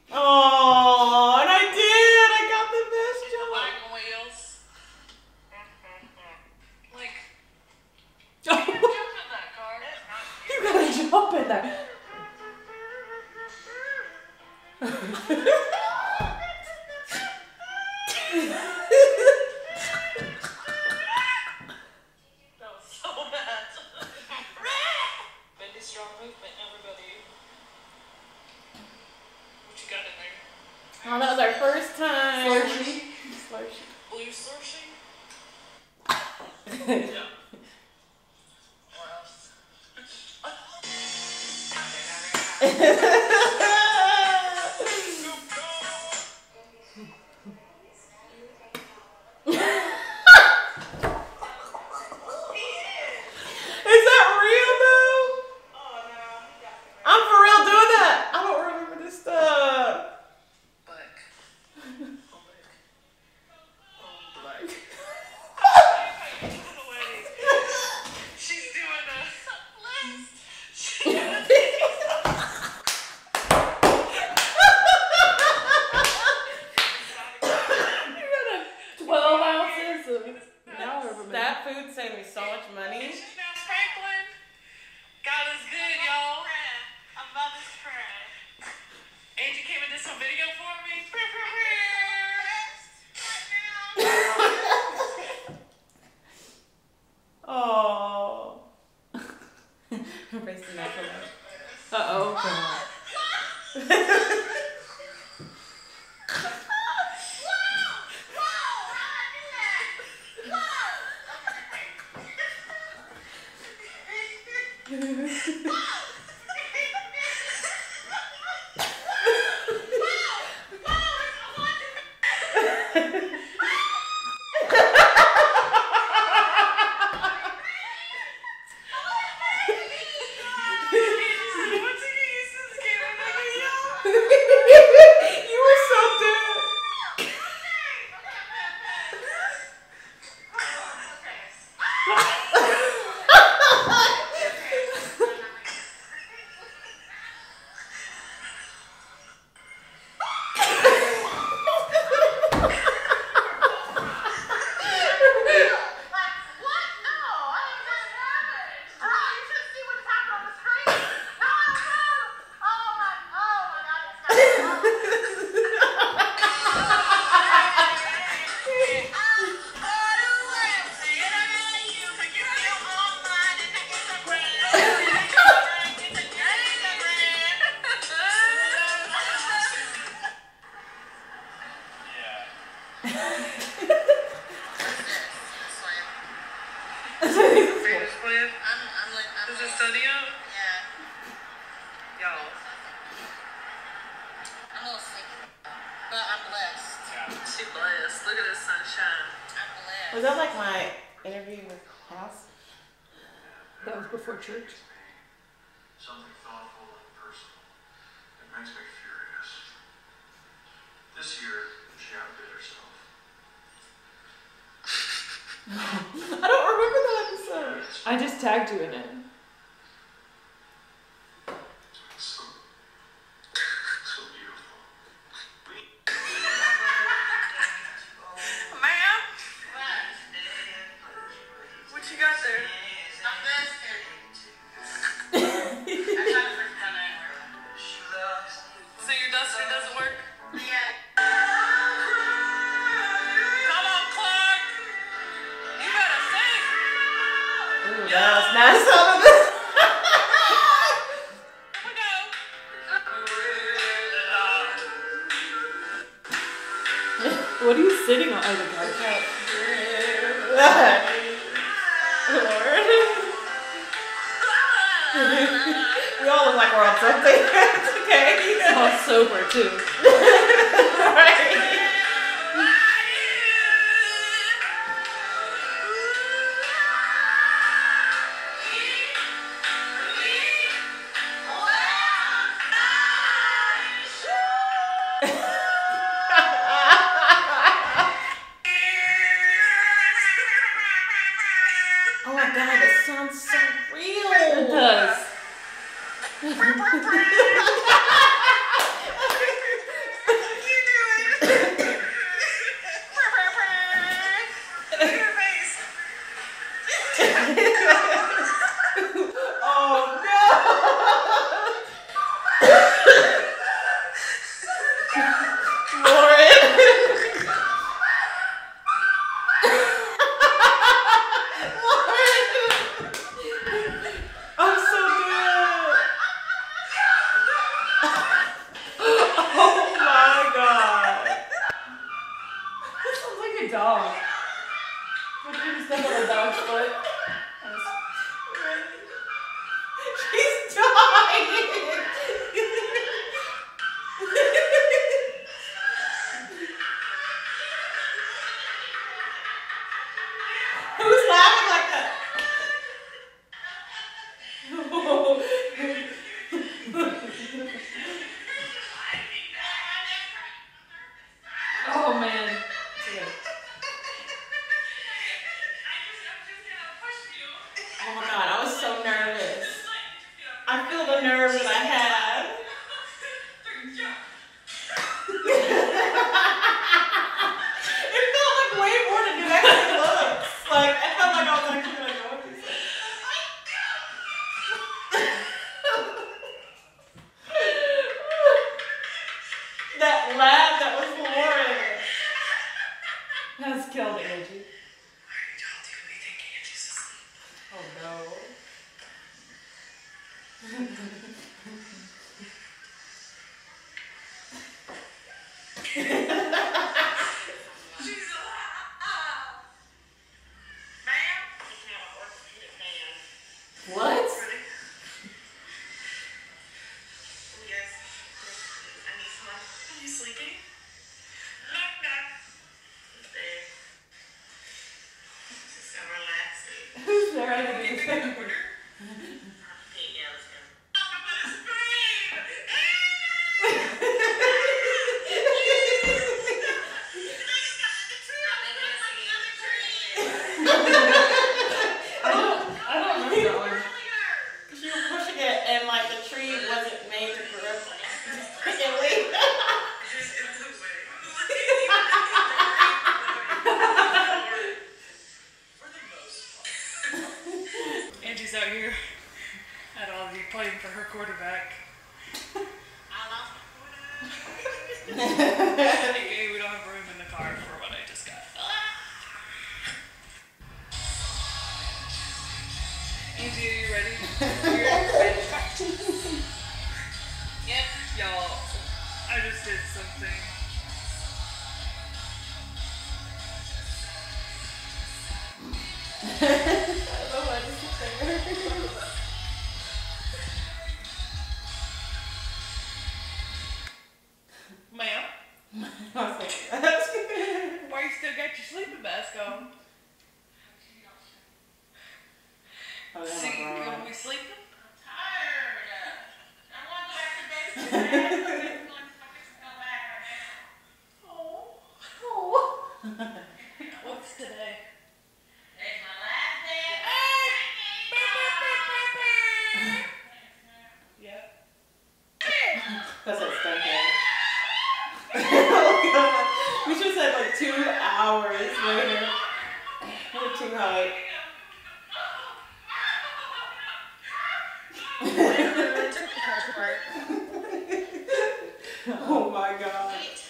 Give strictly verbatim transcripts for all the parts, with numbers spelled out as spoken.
Oh, and I did. I got the best job. Wagon wheels. Like, Oh, you can jump in that car. you gotta jump in there. That was so bad. Bendy strong movement, everybody. What you got in there? Oh, that was our first time. Slurshee. Slurshee. Blue slurshee? Yeah. What else? Is that real though? I'm for real doing that. I don't remember this stuff. Black. Like. She's doing a list. twelve ounces of now that food saved me so much money. This is now Franklin. God is good, y'all. I'm about to cry. Angie came and did some video for me. Oh. Embrace the natural light. Uh oh. You were so dead. Is it sunny out? Yeah. Y'all. I'm a little sick, but I'm blessed. She blessed. Look at the sunshine. I'm blessed. Was that like my interview with House? That was before church. Something thoughtful and personal. It makes me furious. This year, she outdid herself. I don't remember that episode. I just tagged you in it. So, so beautiful. Ma'am? What you got there? I'm dusted. I tried to put it on there. So your duster doesn't work? Yeah. Come on, Clark! You better sing! Ooh, that was nice out of it. Here we go! What are you sitting on? Oh, the couch. Lord. We all look like we're on something. It's okay. All sober too. Right. Oh my god, it sounds so real. It does. Who's laughing like that? Oh man. Oh my god, I was so nervous. I feel the nerve that I had. It felt like way more than it actually looks. Like, I felt like I was actually gonna go through something. That laugh, that was hilarious. That's killed Angie. Oh no. What? Who's there? I didn't even think. I don't I don't remember that one. You were pushing it and like the tree wasn't made to grip and leave. Angie's out here at all of you playing for her quarterback. Okay, we don't have room in the car for what I just got. Angie, are you ready? You're ready? Yep. Y'all, I just did something. I don't know what to say. Ma'am, I was like, that's good. why you still got your sleeping mask on? Oh, See, you yeah, gonna be sleeping? What's today? Yeah. That's what it's done. Oh god. We should have said like two hours later. We're too high. Oh my god.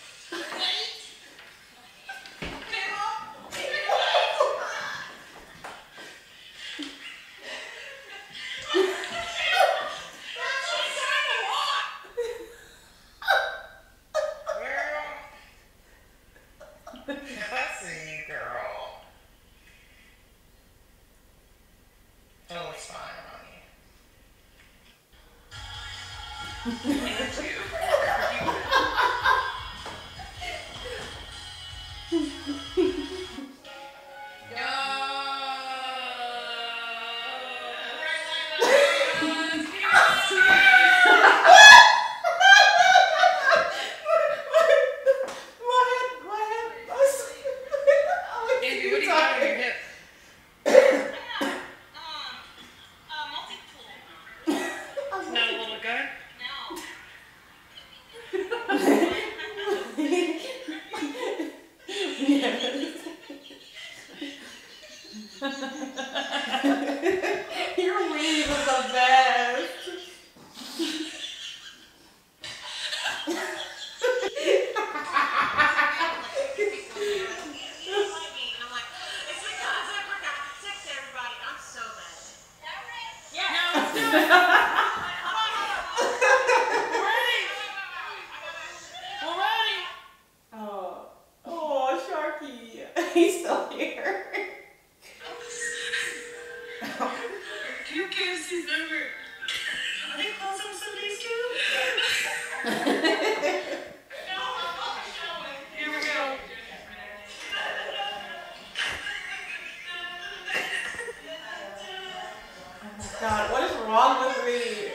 Angie, what do you got on your hip? Not a little gun? Your weave is the best. God, what is wrong with me?